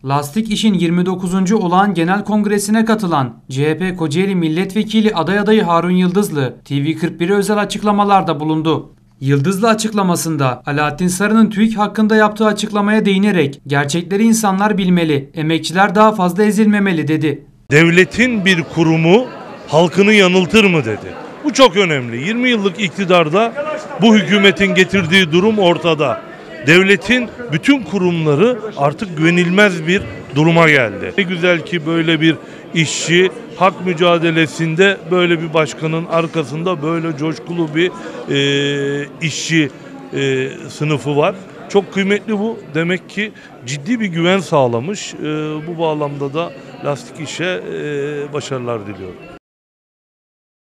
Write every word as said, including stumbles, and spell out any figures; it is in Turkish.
Lastik İş'in yirmi dokuzuncu olağan genel kongresine katılan C H P Kocaeli Milletvekili aday adayı Harun Yıldızlı T V kırk bire özel açıklamalarda bulundu. Yıldızlı açıklamasında Alaaddin Sarı'nın TÜİK hakkında yaptığı açıklamaya değinerek gerçekleri insanlar bilmeli, emekçiler daha fazla ezilmemeli dedi. Devletin bir kurumu halkını yanıltır mı dedi. Bu çok önemli. yirmi yıllık iktidarda bu hükümetin getirdiği durum ortada. Devletin bütün kurumları artık güvenilmez bir duruma geldi. Ne güzel ki böyle bir işçi hak mücadelesinde böyle bir başkanın arkasında böyle coşkulu bir e, işçi e, sınıfı var. Çok kıymetli bu. Demek ki ciddi bir güven sağlamış. E, bu bağlamda da Lastik İş'e e, başarılar diliyorum.